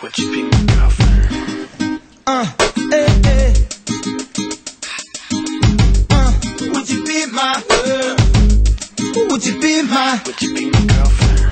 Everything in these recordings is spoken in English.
Would you be my girlfriend? Hey. Would you be my girl? Would you be my? Would you be my girlfriend?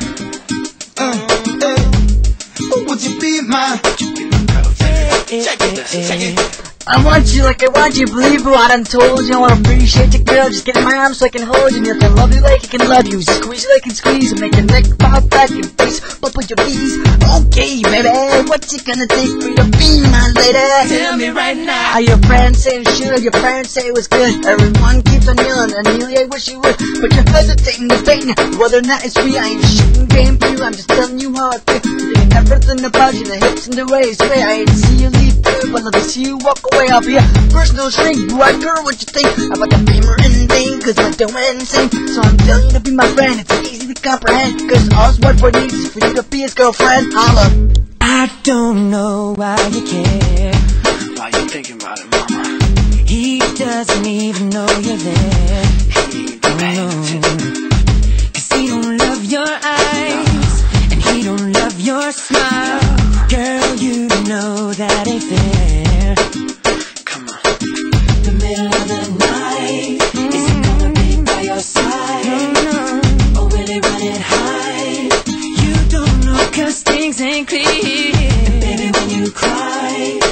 Would you be my? Would you be my girlfriend? Check it. I want you like I want you, believe what I'm told you. I wanna appreciate you, girl, just get in my arms so I can hold you. And I can love you like I can love you, squeeze you like I can squeeze, and make your neck pop back, your face pop with your knees. Okay, baby, what you gonna take for you to be my lady? Tell me right now. Your friends say it should, your parents say it was good. Everyone keeps on yelling, and really I wish you would. But you're hesitating, debating whether or not it's me. I ain't shooting game for you, I'm just telling you how I feel. Doing everything about you, the hips and the waist. Wait, I hate to see you leave, good, but love to see you walk away. I'll be a personal shrink, boy, girl, what you think about the beamer and thing? Cause we're doing insane. So I'm telling you to be my friend, it's easy to comprehend. Cause all's what we need is for you to be his girlfriend. Holla. I don't know why you care. Why you thinking about it, mama? He doesn't even know you're there. He ain't paying attention. Cause he don't love your eyes, and he don't love your smile. Girl, you know that ain't fair. Come on. The middle of the night, is he gonna be by your side? Or will he run and hide? You don't know cause things ain't clear. And baby, when you cry,